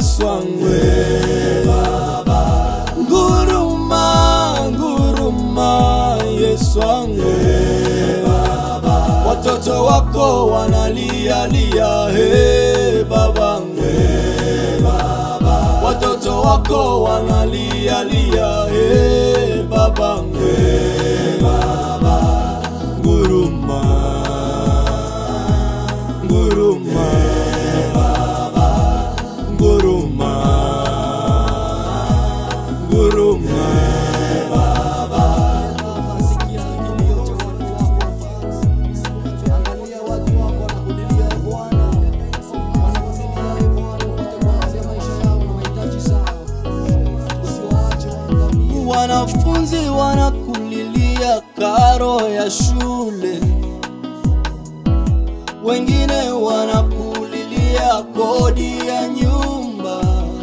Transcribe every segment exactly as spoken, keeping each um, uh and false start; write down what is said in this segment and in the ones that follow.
Yesu wangu Baba. Nguruma, nguruma Yesu wangu Baba. Watoto wako wanalia lia, he Baba Baba. Watoto wako wanalia lia, he Baba Baba. Nguruma, nguruma Baba. Nguruma, nguruma Baba. Sikia kilio cha watu wako. Angalia watu wako wanakulilia Bwana. Wanakulilia Bwana kutekeleza maisha yao na mahitaji zao. Usiwaache waangamie. Wanafunzi wanakulilia karo ya shule, wengine wanakulilia kodi ya nyumba,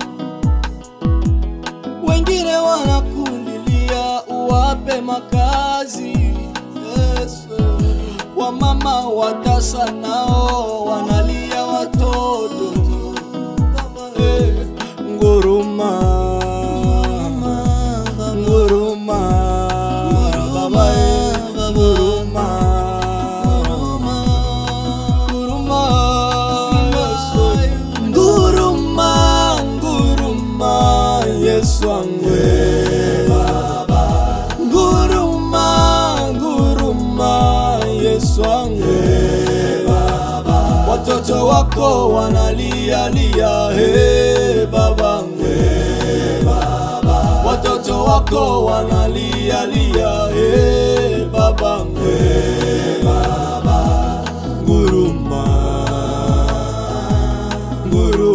wengine wanakulilia uwape makazi. Yesu, wamama watasa nao wanalia watoto. Eh, nguruma, nguruma Baba, nguruma, nguruma nguruma, nguruma Yesu wangu Baba. Nguruma, nguruma Yesu wangu Baba. Watoto wako wanalia lia, he Baba Baba. Watoto wako wanalia lia, he Baba Baba. Nguruma, nguruma